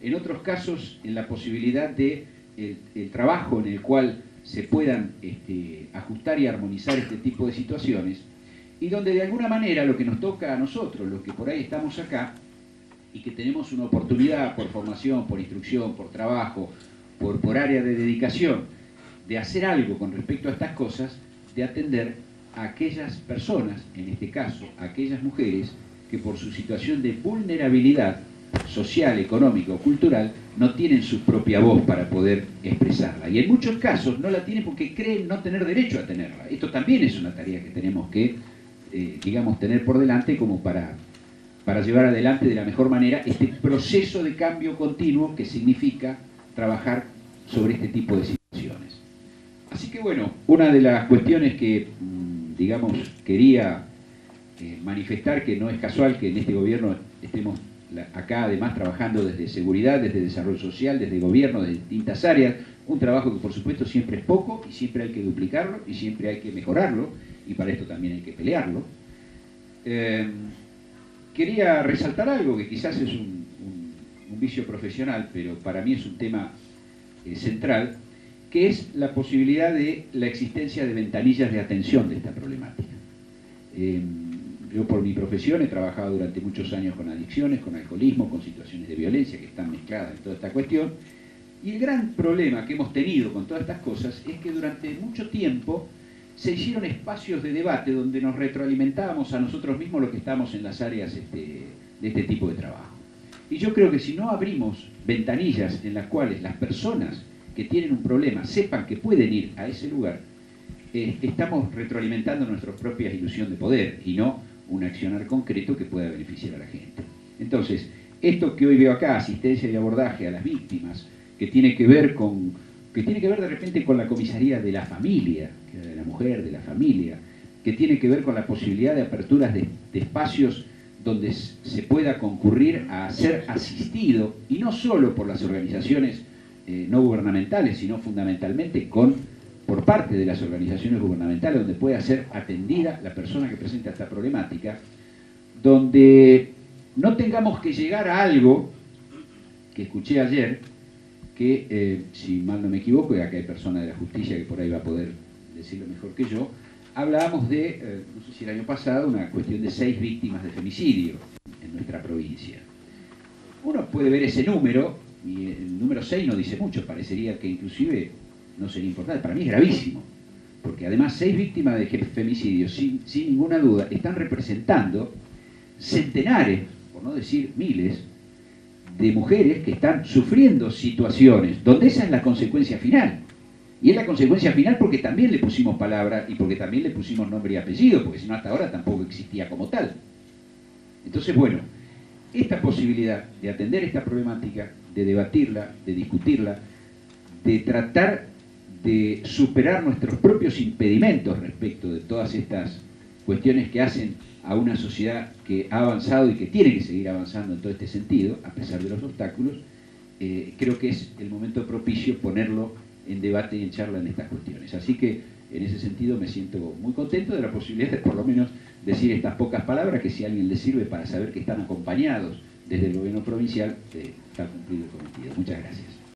en otros casos en la posibilidad de el trabajo en el cual se puedan ajustar y armonizar este tipo de situaciones, y donde de alguna manera lo que nos toca a nosotros, los que por ahí estamos acá, y que tenemos una oportunidad por formación, por instrucción, por trabajo, por área de dedicación, de hacer algo con respecto a estas cosas, de atender a aquellas personas, en este caso, a aquellas mujeres, que por su situación de vulnerabilidad social, económica o cultural, no tienen su propia voz para poder expresarla. Y en muchos casos no la tienen porque creen no tener derecho a tenerla. Esto también es una tarea que tenemos que, digamos, tener por delante como para llevar adelante de la mejor manera este proceso de cambio continuo que significa trabajar sobre este tipo de situaciones. Así que bueno, una de las cuestiones que, digamos, quería manifestar, que no es casual que en este gobierno estemos acá además trabajando desde seguridad, desde desarrollo social, desde gobierno, de distintas áreas, un trabajo que por supuesto siempre es poco y siempre hay que duplicarlo y siempre hay que mejorarlo y para esto también hay que pelearlo. Quería resaltar algo que quizás es un vicio profesional, pero para mí es un tema central, que es la posibilidad de la existencia de ventanillas de atención de esta problemática. Yo por mi profesión he trabajado durante muchos años con adicciones, con alcoholismo, con situaciones de violencia que están mezcladas en toda esta cuestión, y el gran problema que hemos tenido con todas estas cosas es que durante mucho tiempo se hicieron espacios de debate donde nos retroalimentábamos a nosotros mismos los que estamos en las áreas de este tipo de trabajo. Y yo creo que si no abrimos ventanillas en las cuales las personas que tienen un problema sepan que pueden ir a ese lugar, estamos retroalimentando nuestra propia ilusión de poder y no un accionar concreto que pueda beneficiar a la gente. Entonces, esto que hoy veo acá, asistencia y abordaje a las víctimas, que tiene que ver de repente con la comisaría de la familia, de la mujer, de la familia, que tiene que ver con la posibilidad de aperturas de espacios donde se pueda concurrir a ser asistido, y no solo por las organizaciones no gubernamentales, sino fundamentalmente por parte de las organizaciones gubernamentales, donde pueda ser atendida la persona que presenta esta problemática, donde no tengamos que llegar a algo que escuché ayer, que si mal no me equivoco, y acá hay personas de la justicia que por ahí va a poder decirlo mejor que yo, hablábamos de, no sé si el año pasado, una cuestión de 6 víctimas de femicidio en nuestra provincia. Uno puede ver ese número, y el número 6 no dice mucho, parecería que inclusive no sería importante. Para mí es gravísimo, porque además 6 víctimas de femicidio, sin ninguna duda, están representando centenares, por no decir miles, de mujeres que están sufriendo situaciones donde esa es la consecuencia final. Y es la consecuencia final porque también le pusimos palabra y porque también le pusimos nombre y apellido, porque si no hasta ahora tampoco existía como tal. Entonces, bueno, esta posibilidad de atender esta problemática, de debatirla, de discutirla, de tratar de superar nuestros propios impedimentos respecto de todas estas cuestiones que hacen a una sociedad que ha avanzado y que tiene que seguir avanzando en todo este sentido, a pesar de los obstáculos, creo que es el momento propicio ponerlo en debate y en charla en estas cuestiones. Así que, en ese sentido, me siento muy contento de la posibilidad de, por lo menos, decir estas pocas palabras, que si a alguien le sirve para saber que están acompañados desde el gobierno provincial, está cumplido el cometido. Muchas gracias.